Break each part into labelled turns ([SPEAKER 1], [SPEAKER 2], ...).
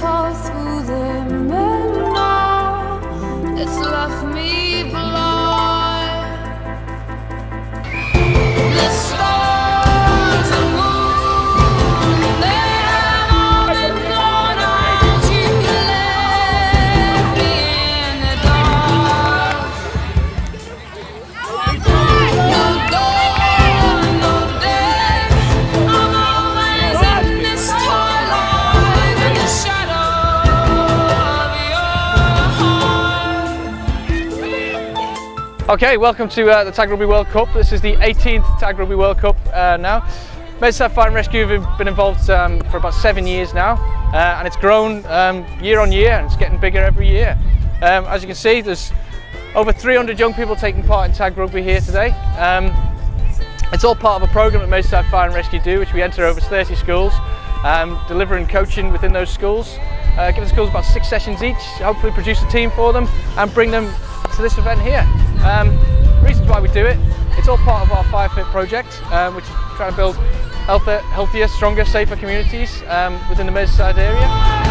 [SPEAKER 1] tore through them, and now it's left me blind. The stars, the moon, they have all been blown out. You left me in the dark. No door, no day, I'm always in this twilight in the shadow of your heart.
[SPEAKER 2] Okay, welcome to the Tag Rugby World Cup. This is the 18th Tag Rugby World Cup now. Merseyside Fire and Rescue have been involved for about 7 years now, and it's grown year on year, and it's getting bigger every year. As you can see, there's over 300 young people taking part in Tag Rugby here today. It's all part of a programme that Merseyside Fire and Rescue do, which we enter over 30 schools, delivering coaching within those schools. Give the schools about 6 sessions each, hopefully produce a team for them and bring them to this event here. Reasons why we do it: it's all part of our Fire Fit project, which is trying to build healthier, stronger, safer communities within the Merseyside area.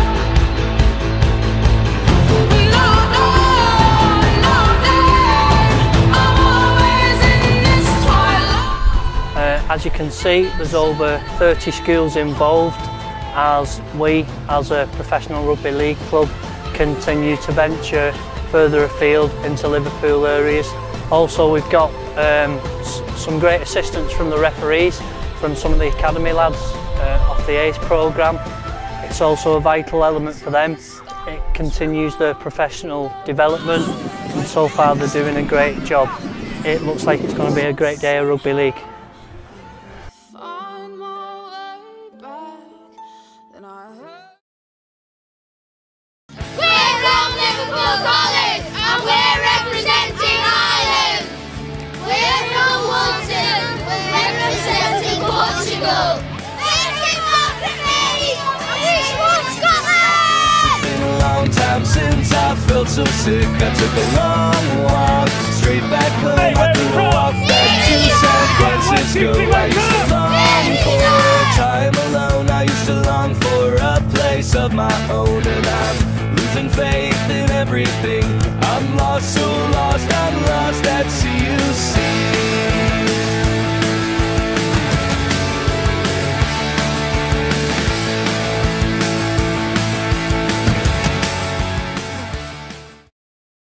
[SPEAKER 3] As you can see, there's over 30 schools involved as we, as a professional rugby league club, continue to venture further afield into Liverpool areas. Also, we've got some great assistance from the referees, from some of the academy lads off the ACE programme. It's also a vital element for them. It continues their professional development, and so far they're doing a great job. It looks like it's going to be a great day of rugby league.
[SPEAKER 4] Since I felt so sick, I took a long walk straight back home. I could walk back to San Francisco. I used to long for time alone. I used to long for a place of my own, and I'm losing faith in everything. I'm lost, so lost, I'm lost at sea. You see.